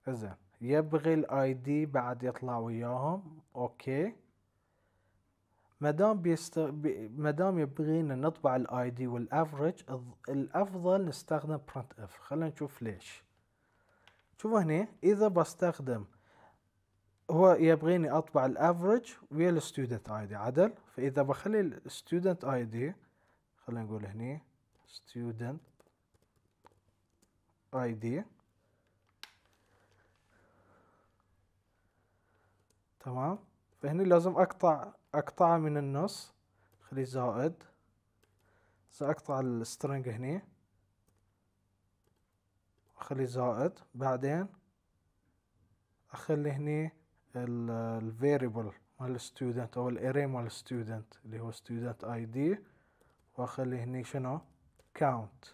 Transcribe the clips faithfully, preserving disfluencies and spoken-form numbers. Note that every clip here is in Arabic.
زين يبغي الاي دي بعد يطلع وياهم. اوكي مادام بيست... بي... مادام يبغينا نطبع الاي دي والافرج، الافضل نستخدم printf. خلينا نشوف ليش. شوفوا هنا اذا بستخدم، هو يبغيني اطبع الافرج ويا الستودنت اي دي عدل، فاذا بخلي الستودنت اي دي، خلينا نقول هنا student اي دي، تمام. فهني لازم اقطع اقطعه من النص، خلي زائد، ساقطع السترنج هني اخلي زائد، بعدين اخلي هني الفاريبل مال الستودنت او الاري مال الستودنت اللي هو student اي دي، واخلي هني شنو count.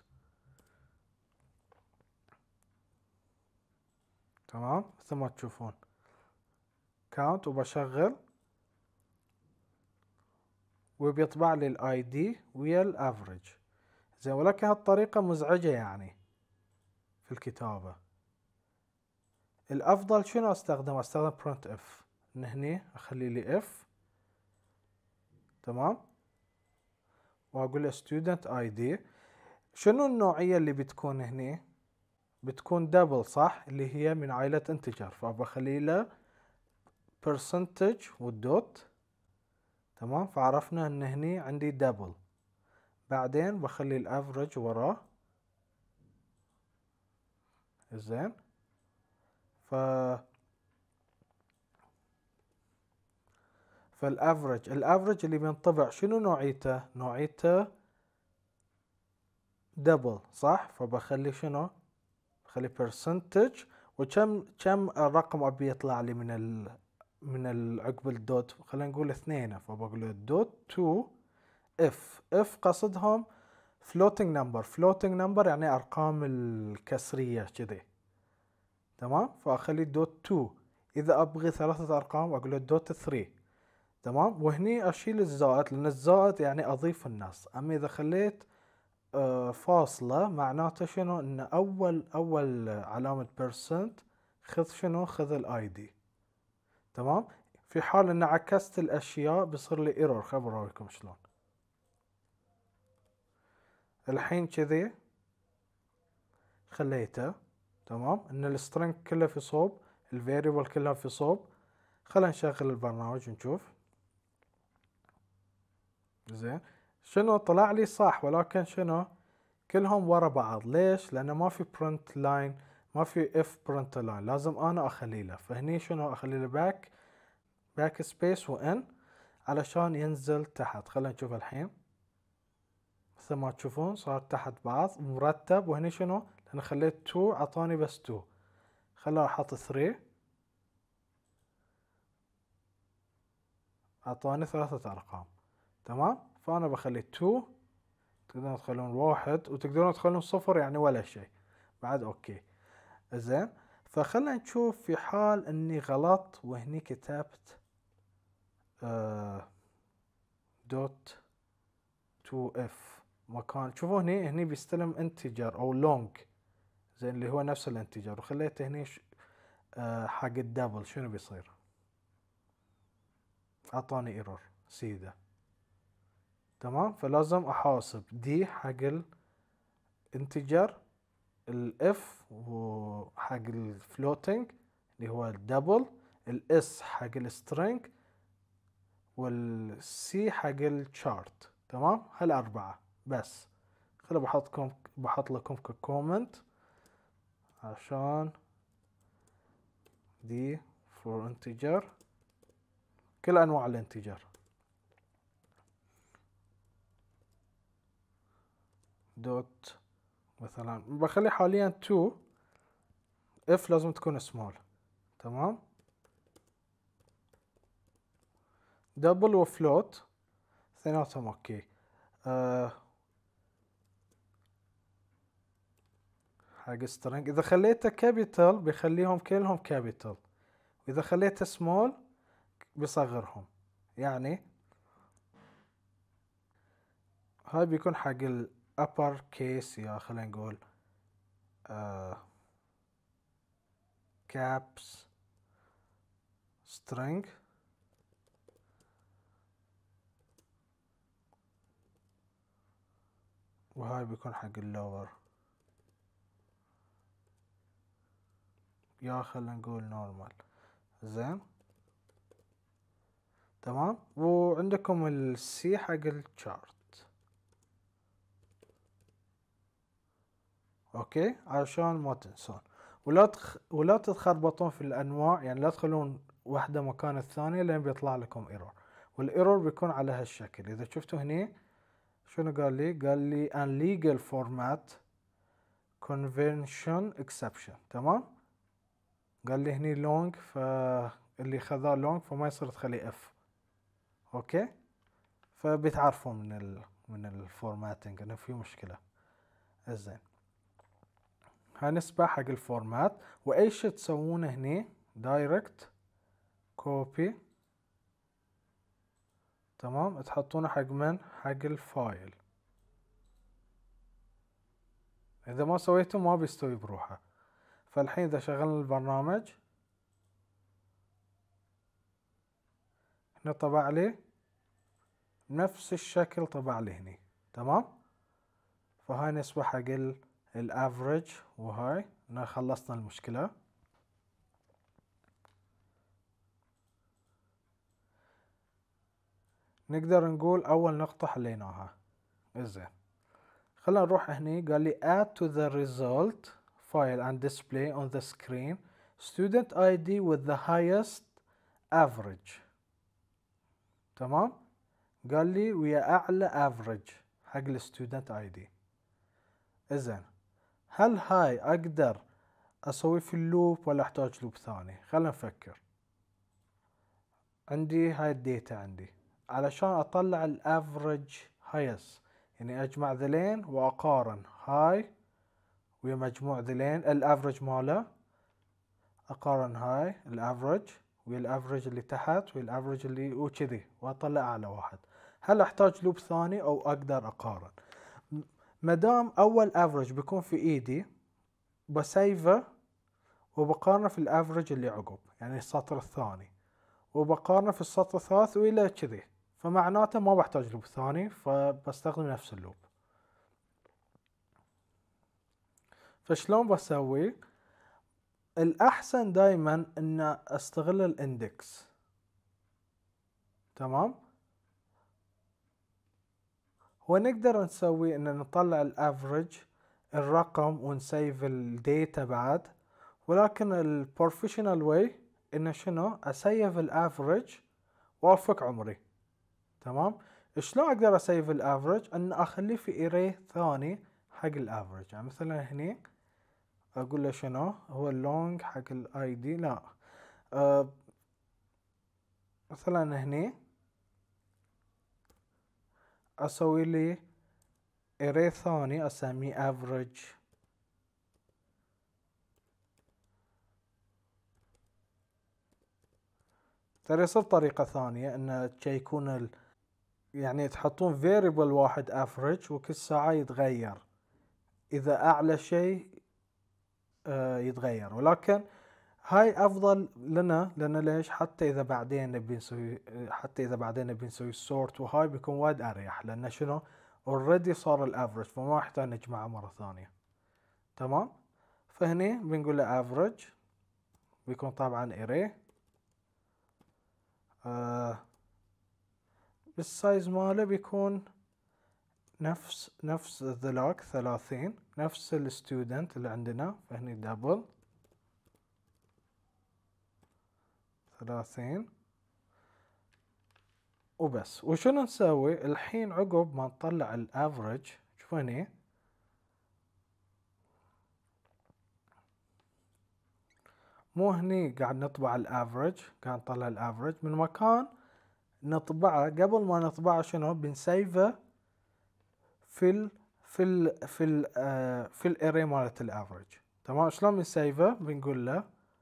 تمام مثل ما تشوفون count، وبشغل وبيطبع لي الاي دي ويا الافرج. زين ولكن هالطريقة مزعجة يعني في الكتابة. الافضل شنو استخدم؟ استخدم printf. من هني اخلي لي اف، تمام، واقول له student اي دي. شنو النوعية اللي بتكون هني؟ بتكون دبل صح، اللي هي من عائلة انتجر، فبخلي له percentage والدوت، تمام. فعرفنا ان هني عندي دبل. بعدين بخلي الافرج وراه. زين ف فالافرج الافرج اللي بينطبع شنو نوعيته؟ نوعيته دبل صح، فبخلي شنو؟ بخلي percentage، وكم كم الرقم ابي يطلع لي من ال من ال عقب الدوت؟ خلينا نقول اثنين، فبقول له دوت تو اف. اف قصدهم floating number. floating number يعني ارقام الكسرية كذي، تمام. فاخلي دوت تو. اذا ابغي ثلاثة ارقام اقول له دوت ثري، تمام. وهني اشيل الزائد، لان الزائد يعني اضيف النص. اما اذا خليت آه فاصلة معناته شنو؟ ان اول اول علامة percent خذ شنو؟ خذ الاي دي، تمام. في حال ان عكست الاشياء بيصير لي ايرور. خبر اوريكم شلون. الحين كذي خليته تمام، ان السترنج كله في صوب، الفاريبل كلها في صوب. خلينا نشغل البرنامج ونشوف. زين شنو طلع لي؟ صح، ولكن شنو؟ كلهم ورا بعض. ليش؟ لانه ما في print line، ما في اف print line، لازم انا اخلي له. فهني شنو اخلي له؟ باك باك سبيس وان علشان ينزل تحت. خلينا نشوف الحين. مثل ما تشوفون صار تحت بعض مرتب. وهني شنو؟ لان خليت تو عطاني بس تو. خلينا احط ثري، اعطاني ثلاثة ارقام، تمام. فانا بخلي تو، تقدرون تخلون واحد وتقدرون تخلون صفر يعني ولا شيء بعد. اوكي زين. فخلنا نشوف في حال اني غلط وهني كتبت آه دوت تو اف مكان. شوفوا هني هني بيستلم انتجر او لونج، زين اللي هو نفس الانتجر، وخليته هني آه حق الدبل. شنو بيصير؟ اعطاني ايرور سيده، تمام. فلازم احاسب دي حق الانتجر، الاف وحق الفلوتنج اللي هو الدبل، الاس حق السترينج، والسي حق الشارت، تمام. هالاربعه بس. خلوا بحطكم بحط لكم ككومنت عشان دي فور انتجر، كل انواع الانتجر دوت. مثلا بخلي حاليا تو اف لازم تكون سمول، تمام. دبل وفلوت اثنيناتهم اوكي. أه حق سترينج اذا خليته كابيتال بيخليهم كلهم كابيتال، واذا خليته سمول بيصغرهم. يعني هاي بيكون حق الابر كيس، يا خلينا نقول آه caps string وهاي بيكون حق اللور، يا خلينا نقول نورمال. زين تمام. وعندكم السي حق الشارت. اوكي عشان ما تنسون، ولا تخ... ولا تتخربطون في الانواع، يعني لا تخلون واحدة مكان الثانية لين بيطلع لكم ايرور، والايرور بيكون على هالشكل. اذا شفتوا هني شنو قال لي؟ قال لي an legal format convention exception. تمام. قال لي هني long، فاللي خذاه long فما يصير تخلي اف. اوكي فبتعرفوا من ال من الفورماتنج انه في مشكلة. زين هنسبة حق الفورمات، وايش تسوونه هني؟ دايركت كوبي. تمام. تحطونه حق من؟ حق الفايل. اذا ما سويته ما بيستوي بروحه. فالحين اذا شغلنا البرنامج هنا طبع لي نفس الشكل، طبع لي هني. تمام. فهاي نسبة حق الافريج، وهاي خلصنا المشكلة. نقدر نقول اول نقطة حليناها. زين خلينا نروح هني. قال لي add to the result file and display on the screen student آي دي with the highest average. تمام. قال لي ويا اعلى average حق الستودنت آي دي. زين هل هاي اقدر اسوي في اللوب ولا احتاج لوب ثاني؟ خلينا نفكر. عندي هاي الديتا عندي، علشان اطلع الافريج هايست يعني اجمع ذلين واقارن هاي ويا مجموع ذلين الافريج ماله، اقارن هاي الافريج ويا الافريج اللي تحت ويا الافريج اللي وكذي واطلع اعلى واحد. هل احتاج لوب ثاني او اقدر اقارن؟ مادام اول افريج بيكون في ايدي بسيفه وبقارنه في الافريج اللي عقب، يعني السطر الثاني، وبقارنه في السطر الثالث والى كذي، فمعناته ما بحتاج لوب ثاني، فبستخدم نفس اللوب. فشلون بسوي؟ الاحسن دايما ان استغل الاندكس. تمام. ونقدر نسوي ان نطلع الافريج الرقم ونسيف الديتا بعد، ولكن البروفيشنال واي ان شنو؟ اسيف الافريج وافك عمري. تمام. شلون اقدر اسيف الافريج؟ ان اخليه في اري ثاني حق الافريج. يعني مثلا هني اقول له شنو هو اللونج حق الاي دي، لا أه مثلا هني اسوي لي اري ثاني اسميه افريج ترى يصير طريقة ثانية ان تشيكون ال... يعني تحطون variable واحد افريج وكل ساعة يتغير، اذا اعلى شيء آه يتغير، ولكن هاي افضل لنا. لان ليش؟ حتى اذا بعدين نبي نسوي حتى اذا بعدين نبي نسوي سورت وهاي بيكون وايد اريح، لان شنو اوريدي صار الافريج فما يحتاج نجمعه مرة ثانية. تمام. فهني بنقول له افريج بيكون طبعا اري آه بالسايز ماله بيكون نفس نفس ذلاك ثلاثين، نفس الستودنت اللي عندنا. فهني دبل ثلاثين وبس. وشنو نسوي الحين عقب ما نطلع الافريج؟ شوفوا هني مو هني قاعد نطبع الافريج، قاعد نطلع الافريج من مكان نطبعه. قبل ما نطبعه شنو بنسيفه في ال في ال في ال آه في الاري مالت الافريج. تمام. شلون بنسيفه؟ بنقول له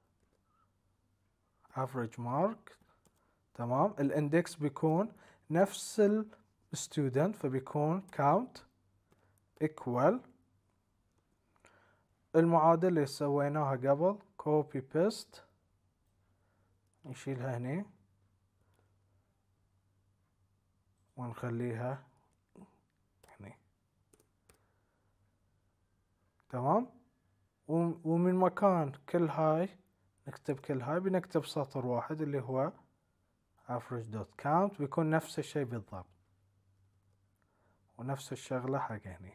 average mark. تمام. الاندكس بيكون نفس الستودنت فبيكون count equal المعادلة اللي سويناها قبل كوبي بيست نشيلها هنا ونخليها هنا. تمام. ومن مكان كل هاي نكتب كل هاي بنكتب سطر واحد اللي هو average.count بيكون نفس الشيء بالضبط ونفس الشغلة حق هنا.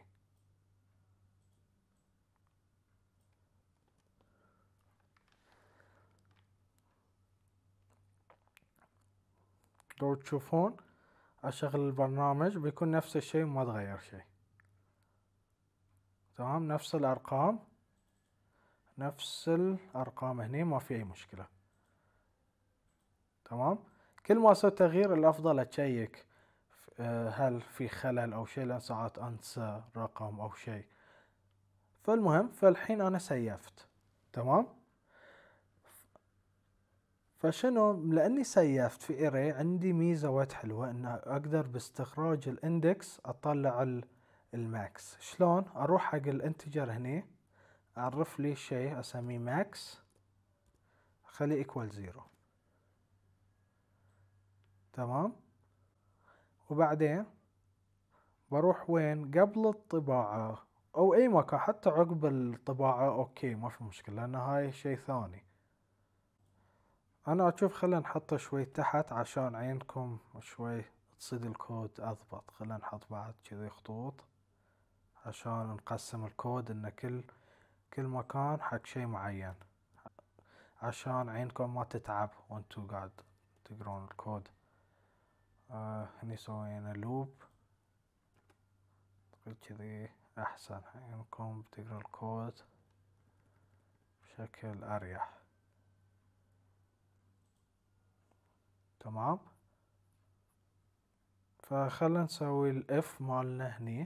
لو تشوفون اشغل البرنامج بيكون نفس الشيء ما تغير شيء. تمام. نفس الارقام نفس الارقام هنا ما في اي مشكلة. تمام. كل ما صار تغيير الافضل اتشيك هل في خلل او شيء، لان ساعات انسى رقم او شيء. فالمهم فالحين انا سيفت. تمام. فشنو لاني سيفت في اري عندي ميزة وايد حلوة ان اقدر باستخراج الاندكس اطلع الماكس. شلون؟ اروح حق الانتجر هنا اعرف لي شيء اسميه ماكس اخليه ايكوال زيرو. تمام. وبعدين بروح وين قبل الطباعة او اي مكان حتى عقب الطباعة اوكي ما في مشكلة لان هاي شيء ثاني. انا اشوف خلينا نحطه شوي تحت عشان عينكم شوي تصيد الكود اضبط. خلينا نحط بعد كذي خطوط عشان نقسم الكود ان كل كل مكان حق شيء معين عشان عينكم ما تتعب وانتو قاعد تقرون الكود. آه هني سوينا لوب كذي احسن عينكم بتقرا الكود بشكل اريح. تمام. فخلنا نسوي الاف مالنا هني.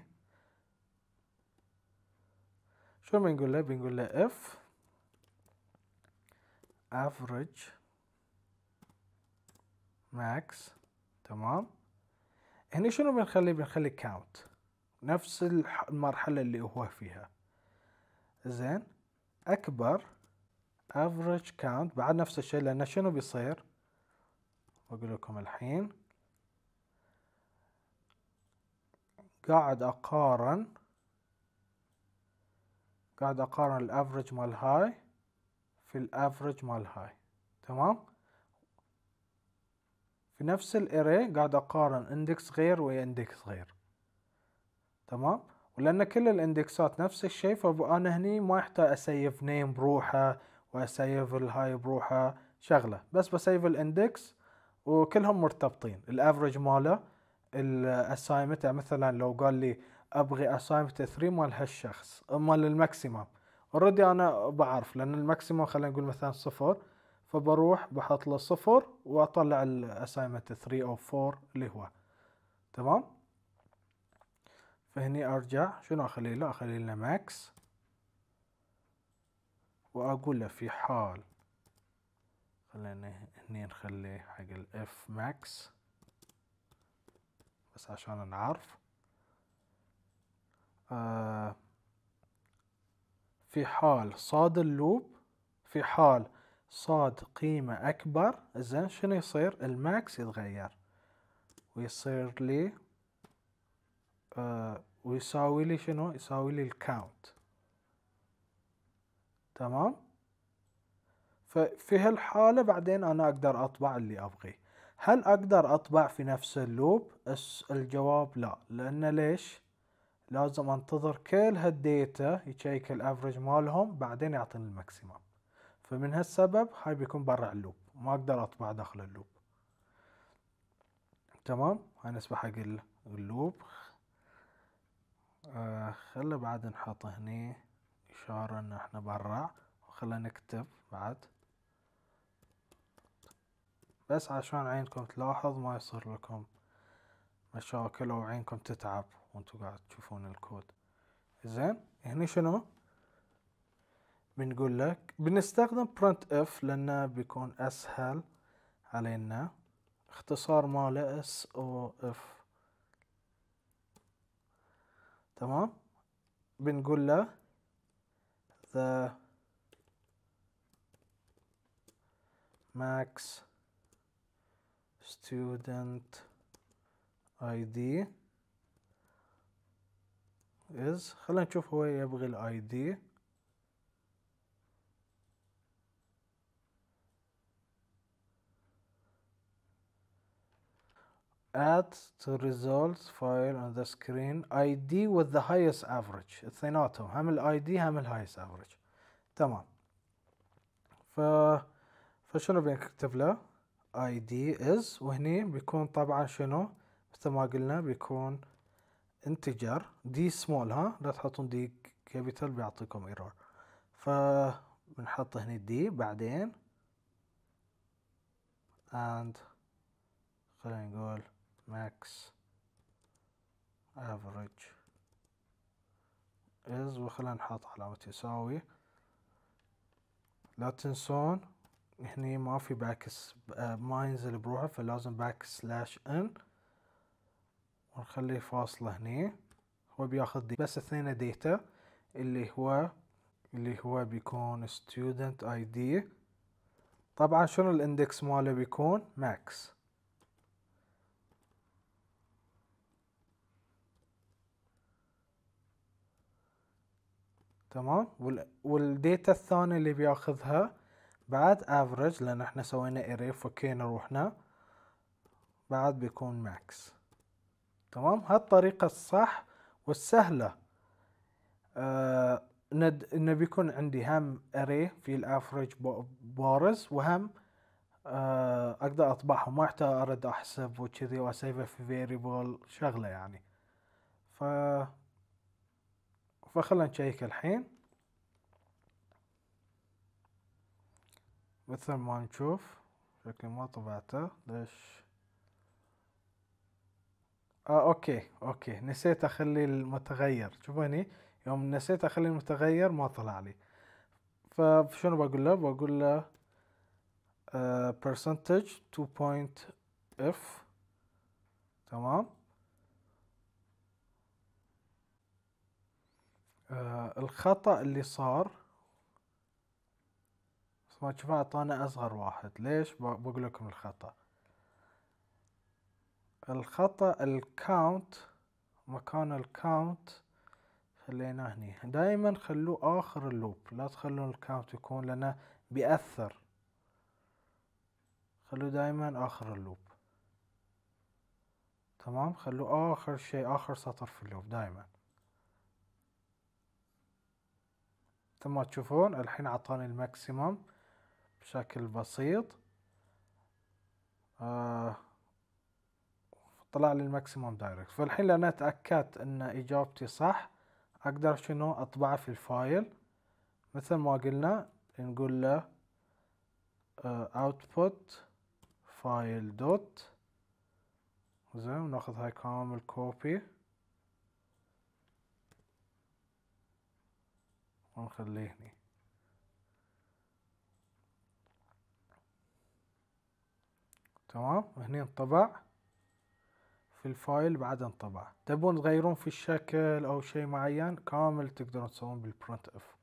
شو بنقول له؟ بنقول له اف average max. تمام. هني شنو بنخلي؟ بنخلي count نفس المرحلة اللي هو فيها. زين. اكبر average count بعد نفس الشيء لان شنو بيصير؟ بقول لكم الحين قاعد اقارن قاعد اقارن الافرج مال هاي في الافرج مال هاي. تمام. في نفس الاري قاعد اقارن اندكس غير ويا اندكس غير. تمام. ولان كل الاندكسات نفس الشيء فانا هني ما يحتاج اسيف نيم بروحه واسيف الهاي بروحه شغله، بس بسيف الاندكس وكلهم مرتبطين. الافرج ماله الاسايمنت يعني مثلا لو قال لي ابغي اسايمنت ثلاثة مال هالشخص مال الماكسيمم اوريدي انا بعرف لان الماكسيمم خلينا نقول مثلا صفر، فبروح بحط له صفر واطلع الاسايمنت ثلاثة او أربعة اللي هو. تمام. فهني ارجع شنو اخلي له؟ اخلي له ماكس واقول له في حال خلينا هني نخلي حق الاف ماكس بس عشان نعرف. آه في حال صاد اللوب في حال صاد قيمة أكبر زين شنو يصير؟ الماكس يتغير ويصير لي آه ويساوي لي شنو؟ يساوي لي الكاونت. تمام. ففي هالحالة بعدين أنا أقدر أطبع اللي أبغيه. هل أقدر أطبع في نفس اللوب؟ الجواب لا. لأن ليش؟ لازم أنتظر كل هالديتا يشيك الأفرج مالهم بعدين يعطيني الماكسيمم. فمن هالسبب هاي بيكون برا اللوب ما أقدر أطبع داخل اللوب. تمام. هاي نسبة حق اللوب. آه خلي بعد نحط هني إشارة إن إحنا برا وخلنا نكتب بعد بس عشان عينكم تلاحظ ما يصير لكم مشاكل أو عينكم تتعب وانتو قاعد تشوفون الكود. زين. هني شنو بنقول لك؟ بنستخدم printf لأنه بيكون أسهل علينا. اختصار ماله اس او اف. تمام. بنقول له the max student اي دي is، خلينا نشوف هو يبغي الاي دي. add to results file on the screen اي دي with the highest average، اثنيناتهم هم الاي دي هم ال highest average. تمام. ف فشنو بنكتب له؟ اي دي is، وهني بيكون طبعا شنو مثل ما قلنا بيكون integer دي small، ها لا تحطون دي capital بيعطيكم error. فبنحط هني دي بعدين and خلينا نقول max average is، وخلينا نحط علامة يساوي. لا تنسون هني ما في باكس ما ينزل بروحه، فلازم باك سلاش ان ونخلي فاصلة هني. هو بياخذ دي بس اثنين ديتا اللي هو اللي هو بيكون student اي دي. طبعا شنو الاندكس ماله بيكون ماكس. تمام. والديتا الثانية اللي بياخذها بعد average، لان احنا سوينا array فكينا روحنا، بعد بيكون ماكس. تمام. هالطريقة الصح والسهلة آه ند انه بيكون عندي هم array في الافرج بارز، وهم آه اقدر اطبعهم، ما احتاج ارد احسب وكذي واسيفه في variable شغلة يعني. ف فخلنا نشيك الحين مثل ما نشوف. شكلي ما طبعته ليش. اه اوكي اوكي نسيت اخلي المتغير. شوف هني يوم نسيت اخلي المتغير ما طلع لي. فشنو بقول له؟ بقول له uh, percentage two point f. تمام. آه الخطأ اللي صار بس ما تشوفوا اعطانا اصغر واحد. ليش؟ بقول لكم الخطأ. الخطأ الكاونت، مكان الكاونت خليناه هني. دائما خلوه اخر اللوب، لا تخلون الكاونت يكون لانه بيأثر. خلوه دائما اخر اللوب. تمام. خلوه اخر شيء، اخر سطر في اللوب دائما. ثم تشوفون الحين اعطاني الماكسيمم بشكل بسيط. آه طلع لي الماكسيمم دايركت. فالحين لأنا تأكدت ان اجابتي صح، اقدر شنو اطبعه في الفايل مثل ما قلنا. نقول له آه output file dot، زين، وناخذ هاي كامل كوبي ونخليه هني. تمام. هني انطبع في الفايل بعد انطبع. تبون تغيرون في الشكل او شيء معين كامل تقدرون تسوون بالprintf.